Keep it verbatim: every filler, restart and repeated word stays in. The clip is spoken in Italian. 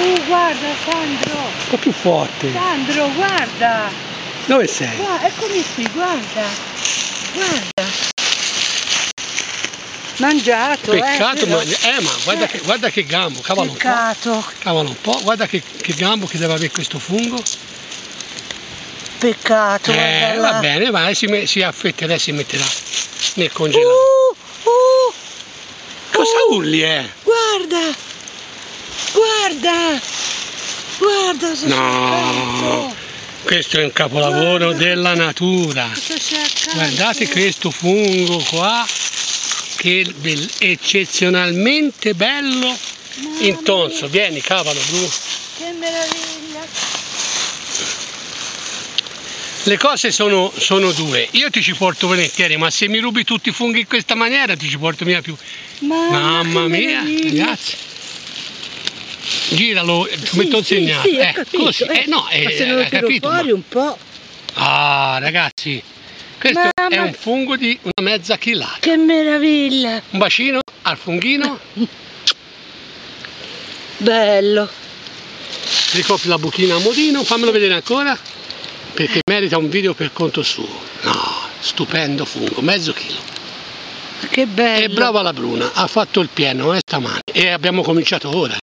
Uh, guarda Sandro! Un po' più forte. Sandro, guarda! Dove sei? Guarda, eccomi qui, guarda! Guarda! Mangiato, Peccato, eh, ma, però. eh, ma guarda, Eh. che, guarda che gambo, cavalo un po'. Peccato! Cavalo un po', guarda che, che gambo che deve avere questo fungo. Peccato, guarda Eh, là. va bene, vai, si, me- si affetterà e si metterà nel congelato. Uh, uh, Cosa uh, urli, eh? Guarda! Guarda! Guarda se c'è No, accanto! questo è un capolavoro Guarda. della natura. Cosa c'è accanto? Guardate questo fungo qua, che bel- eccezionalmente bello, Mamma intonso. mia, Vieni, cavalo, Bru. che meraviglia! Le cose sono, sono due. Io ti ci porto volentieri, ma se mi rubi tutti i funghi in questa maniera ti ci porto via più. Mamma, Mamma che mia, meraviglia. ragazzi. Giralo, ti Sì, metto il sì, segnale. sì, ho eh, capito, così. eh. Eh, no, eh, Ma se non lo hai tiro capito, fuori ma- un po'. Ah, ragazzi, questo Mamma. è un fungo di una mezza chilata. Che meraviglia! Un bacino al funghino, Bello! ricopri la buchina a modino, fammelo vedere ancora, perché merita un video per conto suo. No, stupendo fungo, mezzo chilo. Che bello! E brava la Bruna, ha fatto il pieno eh, stamani e abbiamo cominciato ora.